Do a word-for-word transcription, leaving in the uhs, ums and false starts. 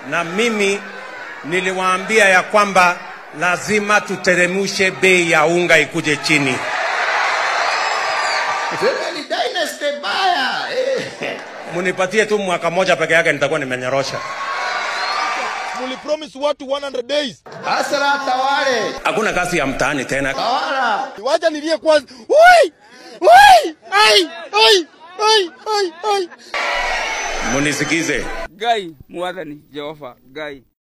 na mimi niliwaambia ya kwamba lazima tuteremushe bei ya unga ikuje chini. Family dynasty baya. Munipatie tu mwaka moja peke yake nitakuwa nimenyorosha. Muli promise watu one hundred days. Hasara tawale. Hakuna kazi ya mtaani tena. Tawala. Wacha nilie kwanza. Oi! Oi! Ai! Oi! Oi! Oi! Oi! Munisikize. Gai, Mwathani Jehova, Gai.